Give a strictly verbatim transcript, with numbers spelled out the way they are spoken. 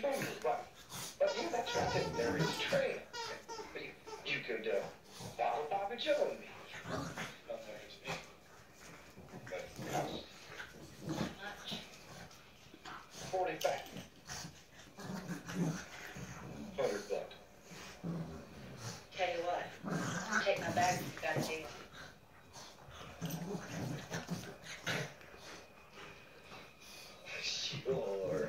Totally, but, but yeah, that's right. There, there is a trail. But you, you could uh, follow Bobby Joe and me. No thanks, me. But it costs Much. forty back. Hundred bucks. Tell you what, take my bag if you got a deal. Sure.